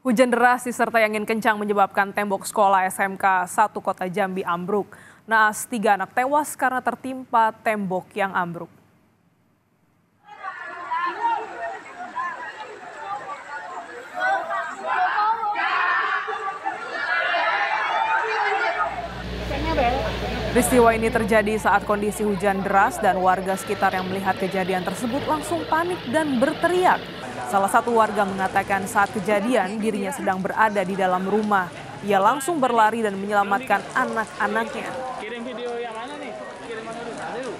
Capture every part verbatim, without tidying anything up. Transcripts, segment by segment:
Hujan deras disertai angin kencang menyebabkan tembok sekolah S M K satu Kota Jambi ambruk. Naas tiga anak tewas karena tertimpa tembok yang ambruk. Peristiwa ini terjadi saat kondisi hujan deras dan warga sekitar yang melihat kejadian tersebut langsung panik dan berteriak. Salah satu warga mengatakan saat kejadian dirinya sedang berada di dalam rumah. Ia langsung berlari dan menyelamatkan anak-anaknya. Kirim video yang mana nih? Kirim mana dulu?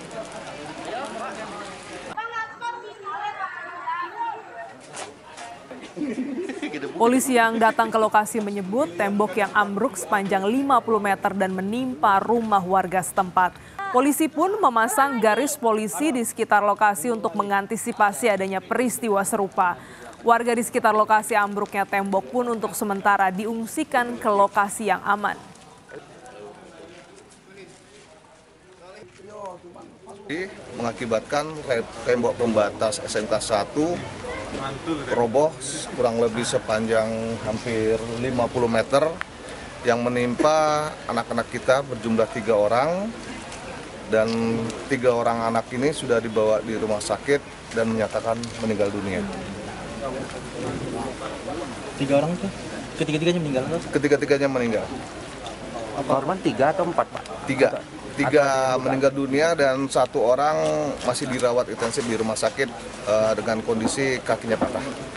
Polisi yang datang ke lokasi menyebut tembok yang ambruk sepanjang lima puluh meter dan menimpa rumah warga setempat. Polisi pun memasang garis polisi di sekitar lokasi untuk mengantisipasi adanya peristiwa serupa. Warga di sekitar lokasi ambruknya tembok pun untuk sementara diungsikan ke lokasi yang aman. Mengakibatkan tembok pembatas S M K satu roboh kurang lebih sepanjang hampir lima puluh meter yang menimpa anak-anak kita berjumlah tiga orang, dan tiga orang anak ini sudah dibawa di rumah sakit dan menyatakan meninggal dunia. Tiga orang tuh? Ketiga-tiganya meninggal? Ketiga-tiganya meninggal. Korban tiga atau empat, Pak? Tiga. Tiga meninggal dunia dan satu orang masih dirawat intensif di rumah sakit uh, dengan kondisi kakinya patah.